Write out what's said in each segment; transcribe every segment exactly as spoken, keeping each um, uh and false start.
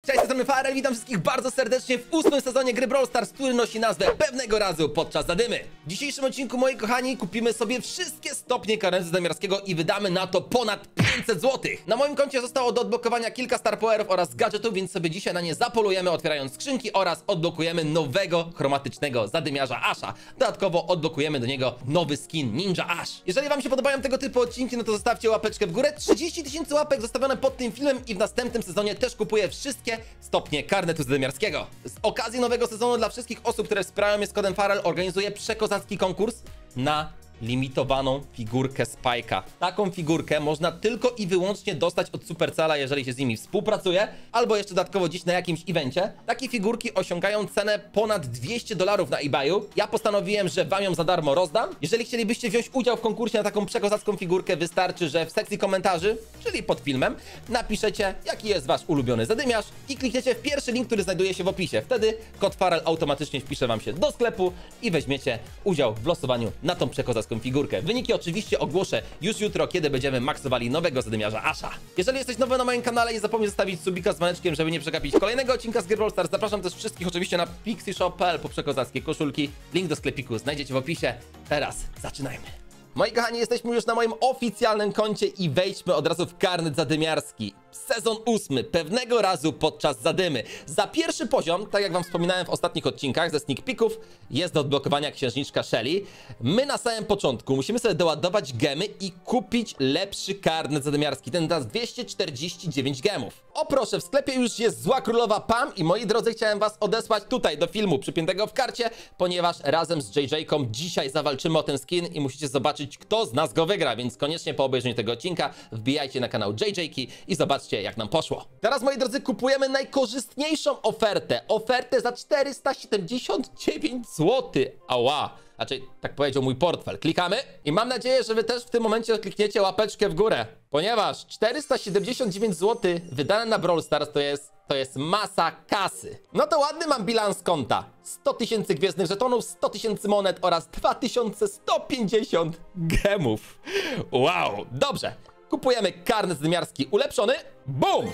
Cześć, z tej strony Farel, witam wszystkich bardzo serdecznie w ósmym sezonie gry Brawl Stars, który nosi nazwę Pewnego razu podczas zadymy. W dzisiejszym odcinku, moi kochani, kupimy sobie wszystkie stopnie karnetu zadymiarskiego i wydamy na to ponad pięćset złotych. Na moim koncie zostało do odblokowania kilka Star Powerów oraz gadżetów, więc sobie dzisiaj na nie zapolujemy, otwierając skrzynki oraz odblokujemy nowego chromatycznego zadymiarza Asha. Dodatkowo odblokujemy do niego nowy skin Ninja Ash. Jeżeli wam się podobają tego typu odcinki, no to zostawcie łapeczkę w górę. trzydzieści tysięcy łapek zostawione pod tym filmem i w następnym sezonie też kupuję wszystkie stopnie karnetu zadymiarskiego. Z okazji nowego sezonu dla wszystkich osób, które wspierają mnie z kodem Farel, organizuję przekozacki konkurs na limitowaną figurkę Spike'a. Taką figurkę można tylko i wyłącznie dostać od Supercella, jeżeli się z nimi współpracuje, albo jeszcze dodatkowo gdzieś na jakimś evencie. Takie figurki osiągają cenę ponad dwieście dolarów na eBayu. Ja postanowiłem, że wam ją za darmo rozdam. Jeżeli chcielibyście wziąć udział w konkursie na taką przekozacką figurkę, wystarczy, że w sekcji komentarzy, czyli pod filmem, napiszecie, jaki jest wasz ulubiony zadymiarz i klikniecie w pierwszy link, który znajduje się w opisie. Wtedy kod Farel automatycznie wpisze wam się do sklepu i weźmiecie udział w losowaniu na tą przekozacką figurkę. Wyniki oczywiście ogłoszę już jutro, kiedy będziemy maksowali nowego zadymiarza Asha. Jeżeli jesteś nowy na moim kanale, nie zapomnij zostawić subika z dzwoneczkiem, żeby nie przegapić kolejnego odcinka z gry Brawl Stars. Zapraszam też wszystkich oczywiście na pixieshop kropka p l po przekozackie koszulki. Link do sklepiku znajdziecie w opisie. Teraz zaczynajmy. Moi kochani, jesteśmy już na moim oficjalnym koncie i wejdźmy od razu w karnet zadymiarski. Sezon ósmy, pewnego razu podczas zadymy. Za pierwszy poziom, tak jak wam wspominałem w ostatnich odcinkach ze sneak peeków, jest do odblokowania księżniczka Shelly. My na samym początku musimy sobie doładować gemy i kupić lepszy karnet zadymiarski. Ten da dwieście czterdzieści dziewięć gemów. O proszę, w sklepie już jest Zła Królowa Pam i moi drodzy, chciałem was odesłać tutaj do filmu przypiętego w karcie, ponieważ razem z J J-ką dzisiaj zawalczymy o ten skin i musicie zobaczyć, kto z nas go wygra, więc koniecznie po obejrzeniu tego odcinka wbijajcie na kanał J J-ki i zobaczcie, jak nam poszło. Teraz, moi drodzy, kupujemy najkorzystniejszą ofertę. Ofertę za czterysta siedemdziesiąt dziewięć złotych. Ała. Znaczy, tak powiedział mój portfel. Klikamy i mam nadzieję, że wy też w tym momencie klikniecie łapeczkę w górę, ponieważ czterysta siedemdziesiąt dziewięć złotych wydane na Brawl Stars to jest, to jest masa kasy. No to ładny mam bilans konta. sto tysięcy gwiezdnych żetonów, sto tysięcy monet oraz dwa tysiące sto pięćdziesiąt gemów. Wow, dobrze. Kupujemy karnet zadymiarski ulepszony. Bum!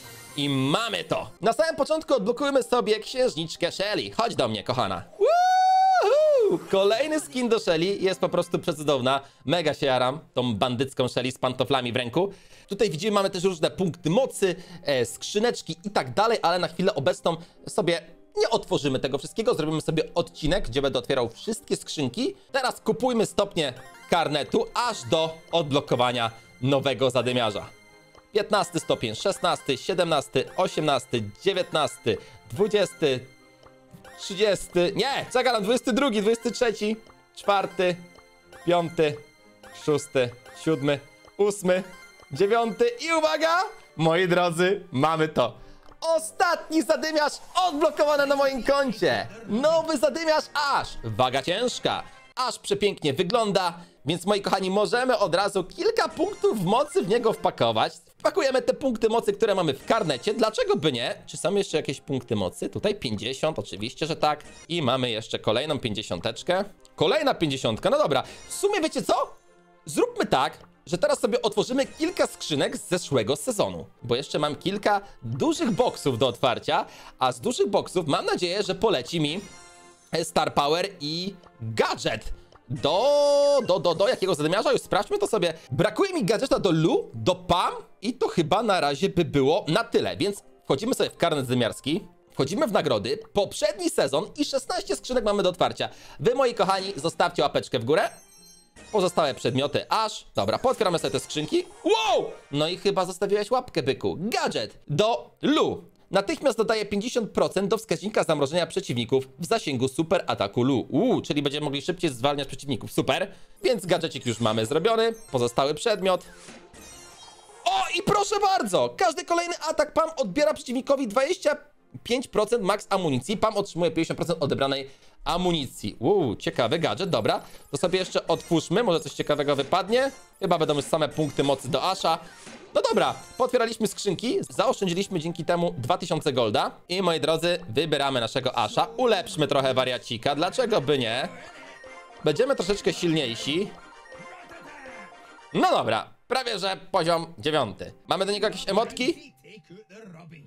I mamy to. Na samym początku odblokujemy sobie księżniczkę Shelly. Chodź do mnie, kochana. Woohoo! Kolejny skin do Shelly. Jest po prostu przecudowna. Mega się jaram tą bandycką Shelly z pantoflami w ręku. Tutaj widzimy, mamy też różne punkty mocy, e, skrzyneczki i tak dalej, ale na chwilę obecną sobie nie otworzymy tego wszystkiego. Zrobimy sobie odcinek, gdzie będę otwierał wszystkie skrzynki. Teraz kupujmy stopnie karnetu aż do odblokowania nowego zadymiarza. piętnasty stopień, szesnasty, siedemnasty, osiemnasty, dziewiętnasty, dwudziesty, trzydziesty, nie, co ja gadam, dwudziesty drugi, dwudziesty trzeci, czwarty, piąty, szósty, siódmy, ósmy, dziewiąty i uwaga, moi drodzy, mamy to. Ostatni zadymiarz odblokowany na moim koncie. Nowy zadymiarz Ash. Waga ciężka. Aż przepięknie wygląda, więc moi kochani, możemy od razu kilka punktów mocy w niego wpakować. Wpakujemy te punkty mocy, które mamy w karnecie. Dlaczego by nie? Czy są jeszcze jakieś punkty mocy? Tutaj pięćdziesiąt, oczywiście, że tak. I mamy jeszcze kolejną pięćdziesiąteczkę. Kolejna pięćdziesiątka, no dobra. W sumie wiecie co? Zróbmy tak, że teraz sobie otworzymy kilka skrzynek z zeszłego sezonu. Bo jeszcze mam kilka dużych boksów do otwarcia, a z dużych boksów mam nadzieję, że poleci mi Star Power i gadżet do, do, do, do jakiego zadymiarza? Już sprawdźmy to sobie. Brakuje mi gadżeta do Lu, do Pam i to chyba na razie by było na tyle, więc wchodzimy sobie w karnet zadymiarski, wchodzimy w nagrody, poprzedni sezon i szesnaście skrzynek mamy do otwarcia. Wy, moi kochani, zostawcie łapeczkę w górę. Pozostałe przedmioty aż. Dobra, potwieramy sobie te skrzynki. Wow! No i chyba zostawiłeś łapkę, byku. Gadżet do Lu. Natychmiast dodaje pięćdziesiąt procent do wskaźnika zamrożenia przeciwników w zasięgu super ataku Lu. Uuu, czyli będziemy mogli szybciej zwalniać przeciwników. Super. Więc gadżecik już mamy zrobiony. Pozostały przedmiot. O, i proszę bardzo! Każdy kolejny atak Pam odbiera przeciwnikowi dwadzieścia pięć procent max amunicji. Pam otrzymuje pięćdziesiąt procent odebranej amunicji. Uuu, ciekawy gadżet, dobra. To sobie jeszcze otwórzmy, może coś ciekawego wypadnie. Chyba będą już same punkty mocy do Asha. No dobra, potwieraliśmy skrzynki, zaoszczędziliśmy dzięki temu dwa tysiące golda. I moi drodzy, wybieramy naszego Asha. Ulepszmy trochę wariacika, dlaczego by nie? Będziemy troszeczkę silniejsi. No dobra, prawie że poziom dziewiąty. Mamy do niego jakieś emotki?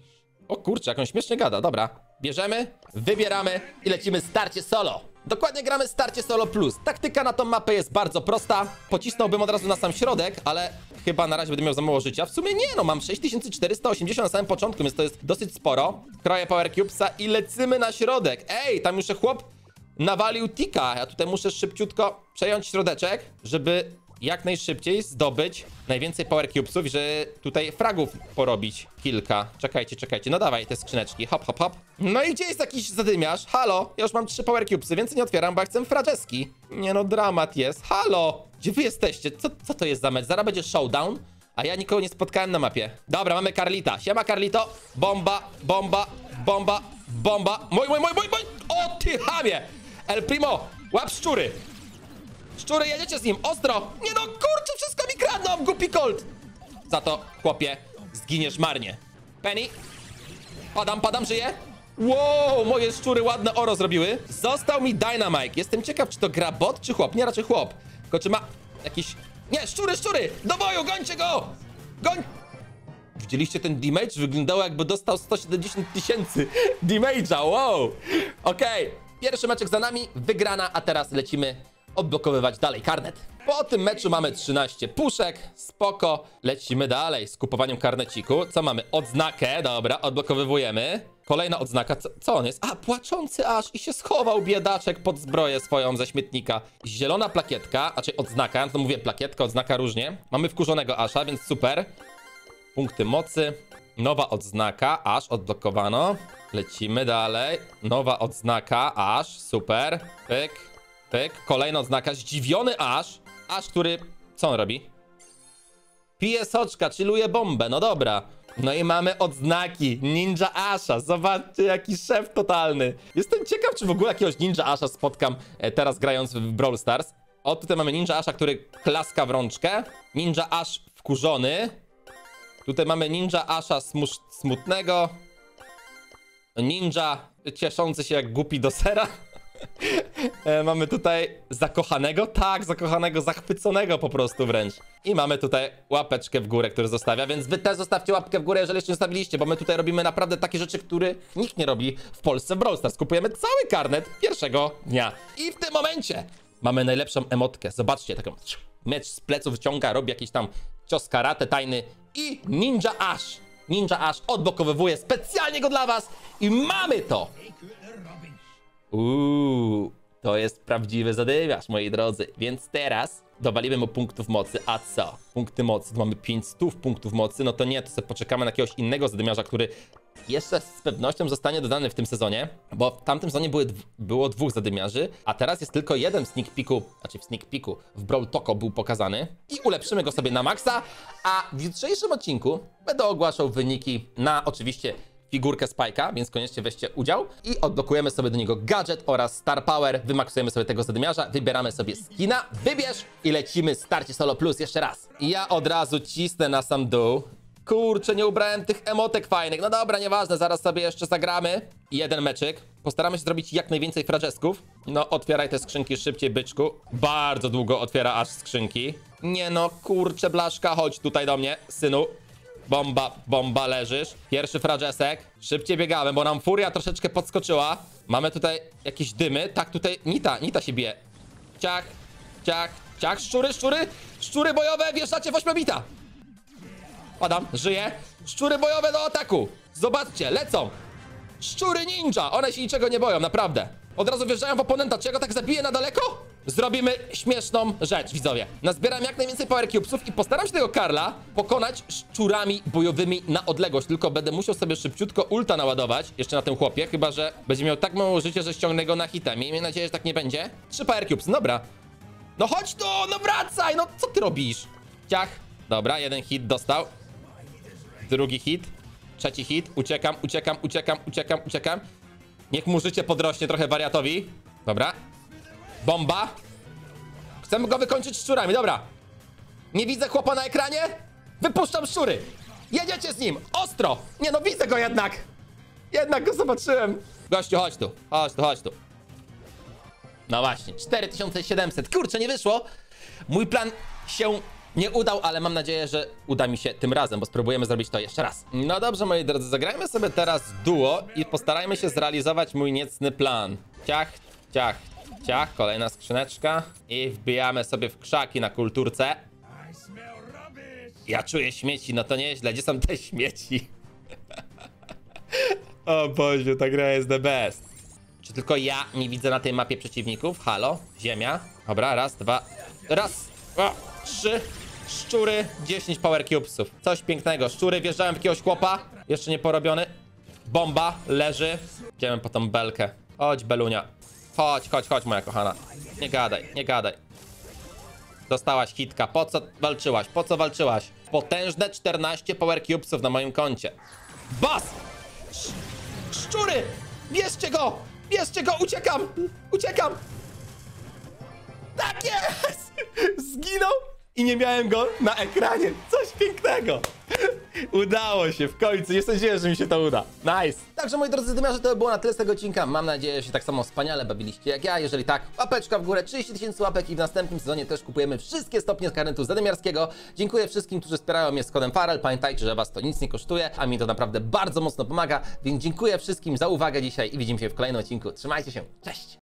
O kurczę, jak on śmiesznie gada. Dobra, bierzemy, wybieramy i lecimy starcie solo. Dokładnie gramy starcie solo plus. Taktyka na tą mapę jest bardzo prosta. Pocisnąłbym od razu na sam środek, ale chyba na razie będę miał za mało życia. W sumie nie, no mam sześć tysięcy czterysta osiemdziesiąt na samym początku, więc to jest dosyć sporo. Kroję Power Cubesa i lecimy na środek. Ej, tam już chłop nawalił tika. Ja tutaj muszę szybciutko przejąć środeczek, żeby jak najszybciej zdobyć najwięcej Power Cubesów i że tutaj fragów porobić kilka. Czekajcie, czekajcie. No dawaj te skrzyneczki. Hop, hop, hop. No i gdzie jest jakiś zadymiarz? Halo? Ja już mam trzy Power Cubesy, więcej nie otwieram, bo ja chcę frageski. Nie no, dramat jest. Halo? Gdzie wy jesteście? Co, co to jest za mecz? Zaraz będzie showdown, a ja nikogo nie spotkałem na mapie. Dobra, mamy Carlita. Siema, Carlito. Bomba, bomba, bomba, bomba. Mój, mój, mój, mój, mój. O ty chamie! El Primo, łap szczury. Szczury, jedziecie z nim, ostro! Nie no, kurczę, wszystko mi kradną, głupi Colt! Za to, chłopie, zginiesz marnie. Penny. Padam, padam, żyję. Wow, moje szczury ładne oro zrobiły. Został mi Dynamite. Jestem ciekaw, czy to gra bot, czy chłop. Nie, raczej chłop. Tylko czy ma jakiś... Nie, szczury, szczury! Do boju, gońcie go! Goń... Widzieliście ten damage? Wyglądało, jakby dostał sto siedemdziesiąt tysięcy damage'a, wow! Okej, okay. Pierwszy meczek za nami, wygrana, a teraz lecimy odblokowywać dalej karnet. Po tym meczu mamy trzynaście puszek, spoko. Lecimy dalej z kupowaniem karneciku. Co mamy? Odznakę, dobra, odblokowywujemy. Kolejna odznaka, co, co on jest? A, płaczący aż i się schował biedaczek pod zbroję swoją ze śmietnika. Zielona plakietka, a czy odznaka, no to mówię plakietka, odznaka różnie. Mamy wkurzonego asza, więc super. Punkty mocy, nowa odznaka, aż odblokowano. Lecimy dalej, nowa odznaka, aż, super. Pyk. Pyk, kolejna odznaka, zdziwiony aż. Aż, który... Co on robi? Pije soczka, chilluje bombę, no dobra. No i mamy odznaki Ninja Asha. Zobaczcie, jaki szef totalny. Jestem ciekaw, czy w ogóle jakiegoś Ninja Asha spotkam e, teraz grając w Brawl Stars. O, tutaj mamy Ninja Asha, który klaska w rączkę. Ninja Ash wkurzony. Tutaj mamy Ninja Asha smusz, smutnego. Ninja cieszący się jak głupi do sera. E, mamy tutaj zakochanego, tak, zakochanego, zachwyconego po prostu wręcz. I mamy tutaj łapeczkę w górę, który zostawia, więc wy też zostawcie łapkę w górę, jeżeli jeszcze nie zostawiliście, bo my tutaj robimy naprawdę takie rzeczy, których nikt nie robi w Polsce w Brawl Stars. Kupujemy cały karnet pierwszego dnia. I w tym momencie mamy najlepszą emotkę. Zobaczcie, taką mecz z pleców wyciąga, robi jakiś tam cios karate tajny i Ninja Ash. Ninja Ash odblokowywuje specjalnie go dla was i mamy to! Uuu, to jest prawdziwy zadymiarz, moi drodzy. Więc teraz dowalimy mu punktów mocy. A co? Punkty mocy. Tu mamy pięćset punktów mocy. No to nie, to sobie poczekamy na jakiegoś innego zadymiarza, który jeszcze z pewnością zostanie dodany w tym sezonie. Bo w tamtym sezonie były, było dwóch zadymiarzy, a teraz jest tylko jeden w sneak peeku, znaczy w sneak peeku, w Brawl Toko był pokazany. I ulepszymy go sobie na maksa. A w jutrzejszym odcinku będę ogłaszał wyniki na oczywiście figurkę Spike'a, więc koniecznie weźcie udział i odblokujemy sobie do niego gadżet oraz Star Power, wymaksujemy sobie tego zadymiarza, wybieramy sobie skina, wybierz i lecimy starcie solo plus jeszcze raz. I ja od razu cisnę na sam dół. Kurczę, nie ubrałem tych emotek fajnych, no dobra, nieważne, zaraz sobie jeszcze zagramy. Jeden meczyk, postaramy się zrobić jak najwięcej fragesków. No, otwieraj te skrzynki szybciej, byczku. Bardzo długo otwiera aż skrzynki. Nie no, kurczę, blaszka, chodź tutaj do mnie, synu. Bomba, bomba, leżysz. Pierwszy fragesek. Szybciej biegamy, bo nam furia troszeczkę podskoczyła. Mamy tutaj jakieś dymy. Tak, tutaj Nita, Nita się bije. Ciach, ciach, ciach, szczury, szczury. Szczury bojowe, wjeżdżacie w ośmiobita. Padam, żyję. Szczury bojowe do ataku. Zobaczcie, lecą. Szczury ninja, one się niczego nie boją, naprawdę. Od razu wjeżdżają w oponenta. Czy ja go tak zabiję na daleko? Zrobimy śmieszną rzecz, widzowie. Nazbieram jak najwięcej Power Cubesów i postaram się tego Karla pokonać szczurami bojowymi na odległość. Tylko będę musiał sobie szybciutko ulta naładować jeszcze na tym chłopie, chyba że będzie miał tak mało życia, że ściągnę go na hita. Miejmy nadzieję, że tak nie będzie. Trzy Power Cubes, dobra. No chodź tu, no wracaj, no co ty robisz? Ciach. Dobra, jeden hit dostał. Drugi hit. Trzeci hit. Uciekam, uciekam, uciekam, uciekam, uciekam. Niech mu życie podrośnie trochę wariatowi. Dobra. Bomba. Chcemy go wykończyć szczurami, dobra. Nie widzę chłopa na ekranie? Wypuszczam szczury. Jedziecie z nim, ostro. Nie no, widzę go jednak. Jednak go zobaczyłem. Gościu, chodź tu, chodź tu, chodź tu. No właśnie, cztery tysiące siedemset. Kurczę, nie wyszło. Mój plan się nie udał, ale mam nadzieję, że uda mi się tym razem, bo spróbujemy zrobić to jeszcze raz. No dobrze, moi drodzy, zagrajmy sobie teraz duo i postarajmy się zrealizować mój niecny plan. Ciach, ciach, ciach, kolejna skrzyneczka i wbijamy sobie w krzaki na kulturce. Ja czuję śmieci, no to nieźle, gdzie są te śmieci? O Boże, ta gra jest the best. Czy tylko ja nie widzę na tej mapie przeciwników? Halo? Ziemia? Dobra, raz, dwa, raz, dwa, trzy, szczury, dziesięć power cubesów. Coś pięknego, szczury, wjeżdżałem w jakiegoś chłopa, jeszcze nie porobiony. Bomba, leży. Idziemy po tą belkę. Chodź, belunia. Chodź, chodź, chodź, moja kochana. Nie gadaj, nie gadaj. Dostałaś hitka, po co walczyłaś, po co walczyłaś? Potężne czternaście power cubesów na moim koncie. Bas! Sz szczury! Bierzcie go! Bierzcie go! Uciekam! Uciekam! Tak jest! Zginął i nie miałem go na ekranie. Coś pięknego! Udało się w końcu. Nie sądziłem, że mi się to uda. Nice! Także moi drodzy dymiarze, to by było na tyle z tego odcinka. Mam nadzieję, że się tak samo wspaniale bawiliście jak ja. Jeżeli tak, łapeczka w górę, trzydzieści tysięcy łapek i w następnym sezonie też kupujemy wszystkie stopnie z karnetu zadymiarskiego. Dziękuję wszystkim, którzy wspierają mnie z kodem Farel. Pamiętajcie, że was to nic nie kosztuje, a mi to naprawdę bardzo mocno pomaga. Więc dziękuję wszystkim za uwagę dzisiaj i widzimy się w kolejnym odcinku. Trzymajcie się. Cześć!